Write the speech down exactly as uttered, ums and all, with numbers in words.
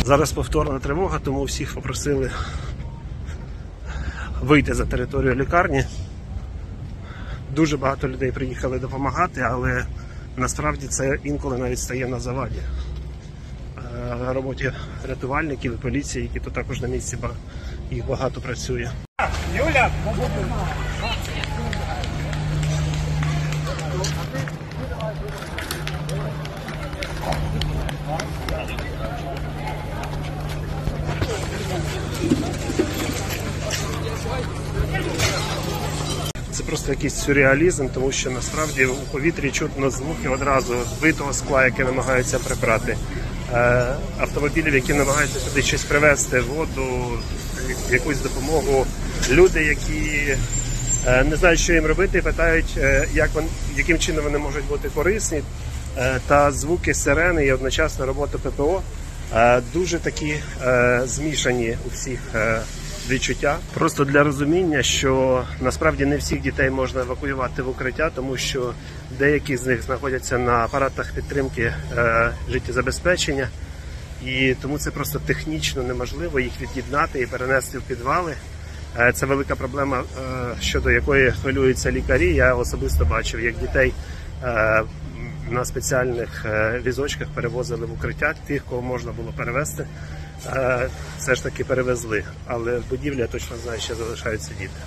Зараз повторна тривога, тому всіх попросили вийти за територію лікарні. Дуже багато людей приїхали допомагати, але насправді це інколи навіть стає на заваді роботі рятувальників і поліції, які тут також на місці, їх багато працює. Юля! Це просто якийсь сюрреалізм, тому що насправді у повітрі чутно звуки одразу битого скла, яке намагаються прибрати, автомобілів, які намагаються сюди щось привезти, воду, якусь допомогу. Люди, які не знають, що їм робити, питають, як вони, яким чином вони можуть бути корисні. Та звуки сирени і одночасно робота ППО дуже такі змішані у всіх відчуття. Просто для розуміння, що насправді не всіх дітей можна евакуювати в укриття, тому що деякі з них знаходяться на апаратах підтримки е, життєзабезпечення, і тому це просто технічно неможливо їх від'єднати і перенести в підвали. Е, це велика проблема, е, щодо якої хвилюються лікарі. Я особисто бачив, як дітей е, на спеціальних е, візочках перевозили в укриття, тих, кого можна було перевезти. Все ж таки перевезли, але в будівлі, я точно знаю, ще залишаються діти.